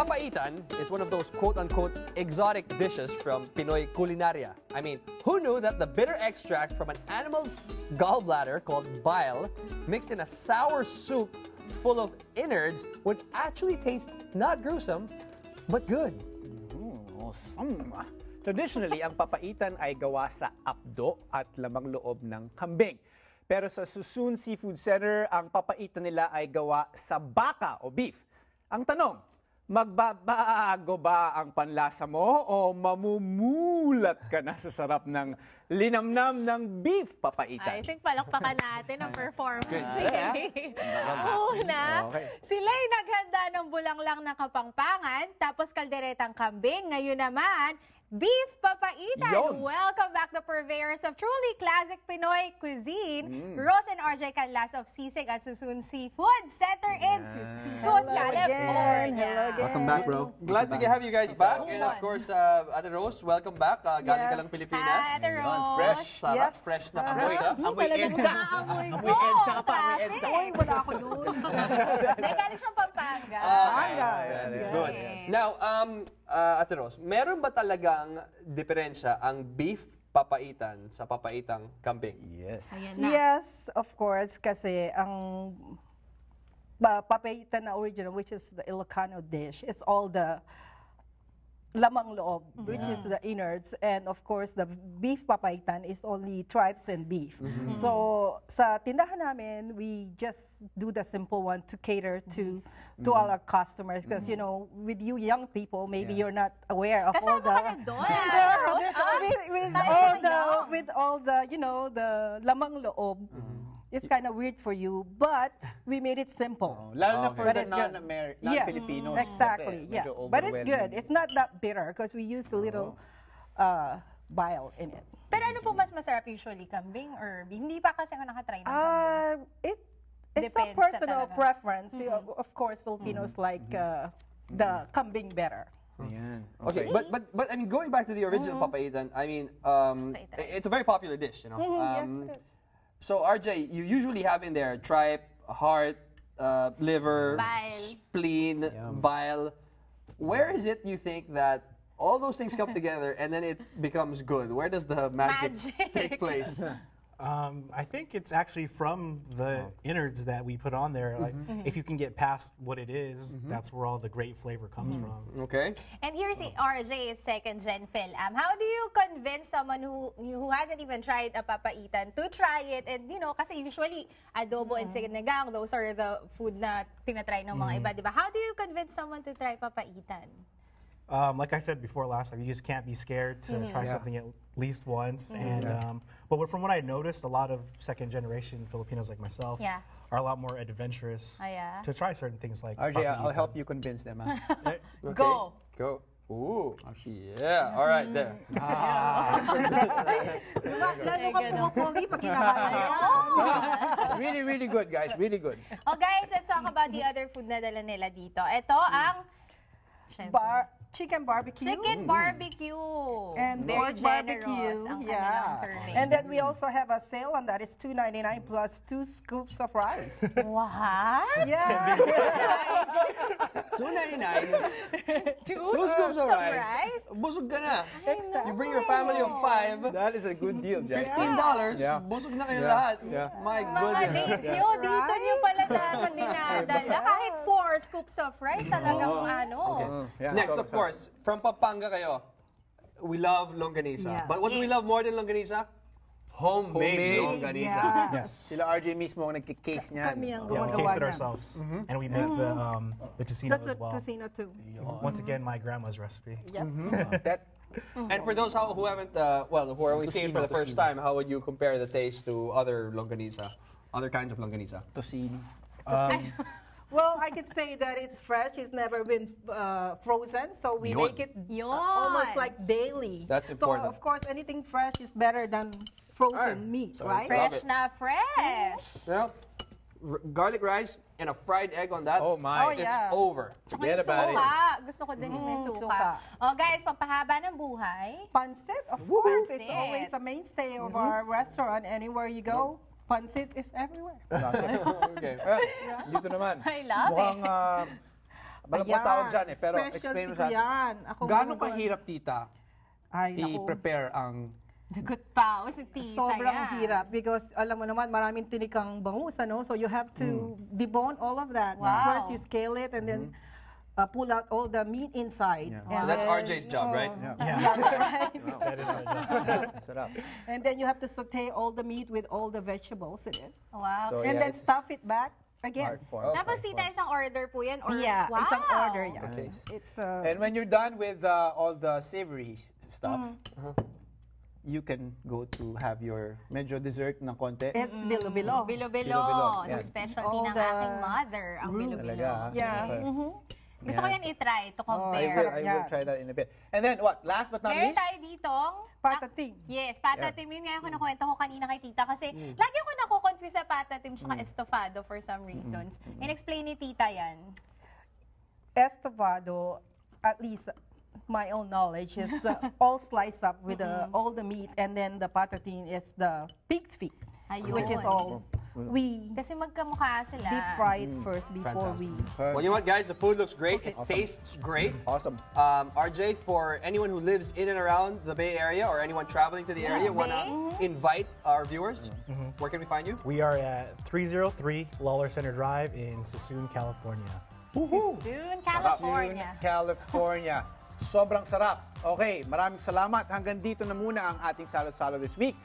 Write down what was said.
Papaitan is one of those quote-unquote exotic dishes from Pinoy culinaria. I mean, who knew that the bitter extract from an animal's gallbladder called bile mixed in a sour soup full of innards would actually taste not gruesome, but good? Traditionally, ang papaitan ay gawa sa apdo at lamang loob ng kambing. Pero sa Susun Seafood Center, ang papaitan nila ay gawa sa baka o beef. Ang tanong, magbabago ba ang panlasa mo o mamumulat ka na sa sarap ng linamnam ng beef papaitan? I think palakpakan natin ang performance. Una, Okay. sila'y naghanda ng bulanglang na kapangpangan, tapos kalderetang kambing. Ngayon naman, beef papaitan. Yon. Welcome back the purveyors of truly classic Pinoy cuisine, Rose and RJ Canlas of Sisig at Susun Seafood Center in Susun, California. Welcome back, bro. Glad to have you guys back. And of course, Ate Rose, welcome back. Galing ka lang Pilipinas. Hi, Ate Rose. Fresh. Sarap. Yes. Fresh na kamusta. Amoy EDSA. Amoy EDSA ka pa, amoy EDSA. Uy, wala ako doon. Dahil galing siyang Pampanga. Good. Now, Ate Rose, meron ba talagang diferensya ang beef papaitan sa papaitang kambing? Yes. Ayan na. Yes, of course, kasi ang papaitan na original, which is the Ilocano dish, is all the lamang loob, which is the innards, and of course the beef papaitan is only tripes and beef. So sa tindahan namin, we just do the simple one to cater to all our customers, because you know, with you young people, maybe you're not aware of all Kasama the ka na doon, Ate Rose. with all the you know, the lamang loob. It's kind of weird for you, but we made it simple. Lalo na for But the it's good. non-Filipinos. Exactly, yeah. But it's good. It's not that bitter because we use a little bile in it. Pero ano po mas masarap usually, kambing or beef? Hindi pa kasi ako nakatry ng kambing. It's Depends a personal talaga. preference. Of course, Filipinos like the kambing better. Ayan. Okay, but I mean, going back to the original papaitan, I mean, it's a very popular dish, you know. Yes. So RJ, you usually have in there tripe, heart, liver, Bile. spleen, bile. Where is it you think that all those things come together and then it becomes good? Where does the magic take place? I think it's actually from the innards that we put on there. Like, if you can get past what it is, that's where all the great flavor comes from. Okay. And here's RJ, is second gen Phil-Am. How do you convince someone who hasn't even tried a papaitan to try it? And you know, kasi usually adobo and sinigang, those are the food na tinatry ng mga iba, di ba? How do you convince someone to try papaitan? Like I said before last time, you just can't be scared to try something at least once. And but from what I noticed, a lot of second generation Filipinos like myself are a lot more adventurous to try certain things like RJ, I'll papaitan. help you convince them. Okay. Go. Go. Ooh. Yeah. All right. There. Lalo ka pumapogi pag kinakain. It's really, really good, guys. Really good. Oh guys, let's talk about the other food na dala nila dito. Ito ang Chicken barbecue. chicken barbecue. And very pork generous barbecue. ang kanilang serving. And then we also have a sale, and that is $2.99 plus 2 scoops of rice. What? Yeah. $2.99. Two scoops of rice. rice? Busog ka na. Exactly. You bring your family of 5. That is a good deal, Jack. $15. Yeah. Busog na kayo Yeah. lahat. Yeah. My Mga goodness. date nyo, dito nyo pala dapat dinadala. Kahit 4 scoops of rice talagang ano. Yeah. Next, So- of course, from Pampanga kayo, we love longanisa. Yeah. But what do we love more than longanisa? Homemade longanisa. Yeah. Yes. Sila RJ mismo ang nagkikase niyan. Kami ang Yeah, we gumagawa taste it niyan. ourselves, and we make the tocino That's as a well. tocino too. Once again, my grandma's recipe. Yep. That, And for those who haven't, who are we seeing for the first Tocino. time, how would you compare the taste to other longanisa? Other kinds of longanisa? tocino. Well, I could say that it's fresh. It's never been frozen, so we Yun. make it Yun. almost like daily. That's important. So of course, anything fresh is better than frozen meat, So right? Love Fresh it. na fresh. Well, garlic rice and a fried egg on that. Oh my. Oh, yeah. It's over. Tsaka Forget yung about it. suka. Gusto ko din yung may suka. suka. Oh guys, pampahaba ng buhay. Pancit, of course, it's Pancit. always a mainstay of our restaurant. Anywhere you go, pancit is everywhere. Okay. Dito naman. I love Mukhang, Walang Ayan, tawag dyan eh. Pero specialty explain mo ko sa atin. yan. Ako Gaano gumagawa- kahirap, tita, Ay, naku. i-prepare ang... Dagot pa. O si tita Sobrang yan. hirap because alam mo naman maraming tinikang bangus ano, so you have to debone all of that. Wow. First you scale it and then pull out all the meat inside. Yeah. And So that's then- RJ's job, right? Oh, Yeah. right. That is my job. Sarap. And then you have to saute all the meat with all the vegetables in it. Wow. So, And yeah, then it's stuff it back again. hard form. Tapos tita, isang order po yan? Or, Yeah, wow. isang order yan. Okay. It's And when you're done with all the savory stuff, you can go to have your medyo dessert ng konti. it's bilo-bilo. Bilo-bilo. Bilo-bilo, Ang yan. specialty All ng the aking mother. Ang bilo-bilo. Talaga. Yeah. Okay. Gusto ko yan i-try to I compare. will, I will Yeah. try that in a bit. And then what? Last but not Meron least, tayo ditong... Patating. Yes, patatim. Yun nga yung kinukwento ko kanina kay tita kasi lagi ako nako-confuse sa patatim tsaka estofado for some reasons. In-explain ni tita yan. Estofado, at least my own knowledge, is all sliced up with all the meat, and then the patatin is the pig's feet, Ayun. which is all we Kasi magkamukha sila. deep fry it first before we. Well, you know what, guys? The food looks great. It tastes great. awesome. RJ, for anyone who lives in and around the Bay Area or anyone traveling to the area, want to invite our viewers, where can we find you? We are at 303 Lawler Center Drive in Sassoon, California. Soon, California. California. Sobrang sarap. Okay, maraming salamat. Hanggang dito na muna ang ating Salo-Salo this week.